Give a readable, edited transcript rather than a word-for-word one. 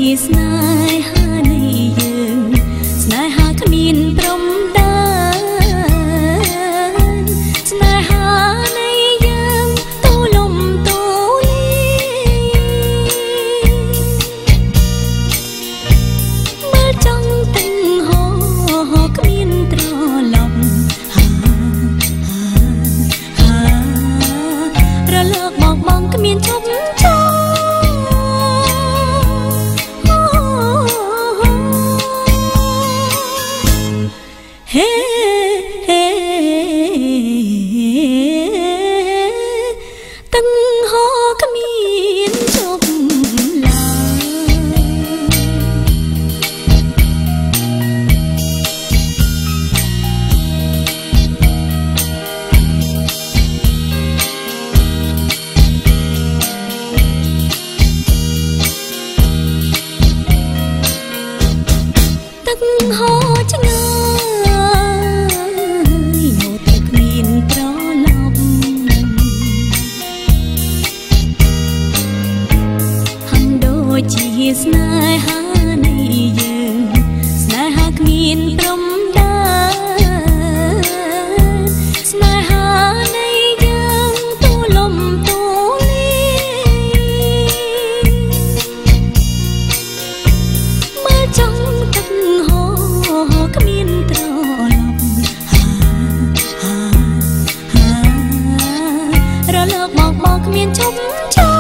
ស្នេហានៃយើងស្នេហាគ្មានព្រំដែនស្នេហានៃយើងទូលំទូលាមើលចង់ទាំងហោគ្មានត្រឡប់រលកបងគ្មានឈប់ចោទាំងហោគ្មានជប់ឡើយទាំងហោឆ្ងាយនៅតែគ្មានត្រឡប់ហាំដូចជាស្នេហានៃយើងស្នេហាគ្មានព្រំដែនស្នេហានៃយើងទូលំទូលាមើលចង់ទឹកហោគ្មានត្រឡប់រលកបងគ្មានឈប់ចោ